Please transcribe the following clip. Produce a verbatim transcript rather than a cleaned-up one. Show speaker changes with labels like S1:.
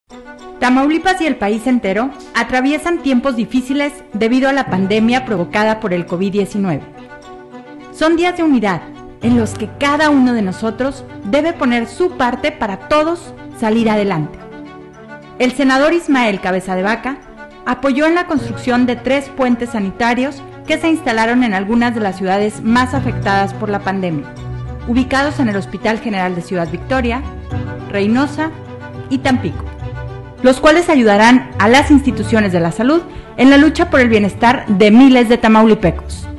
S1: Tamaulipas y el país entero atraviesan tiempos difíciles debido a la pandemia provocada por el COVID diecinueve. Son días de unidad en los que cada uno de nosotros debe poner su parte para todos salir adelante. El senador Ismael Cabeza de Vaca apoyó en la construcción de tres puentes sanitarios que se instalaron en algunas de las ciudades más afectadas por la pandemia, ubicados en el Hospital General de Ciudad Victoria, Reynosa y Tampico, los cuales ayudarán a las instituciones de la salud en la lucha por el bienestar de miles de tamaulipecos.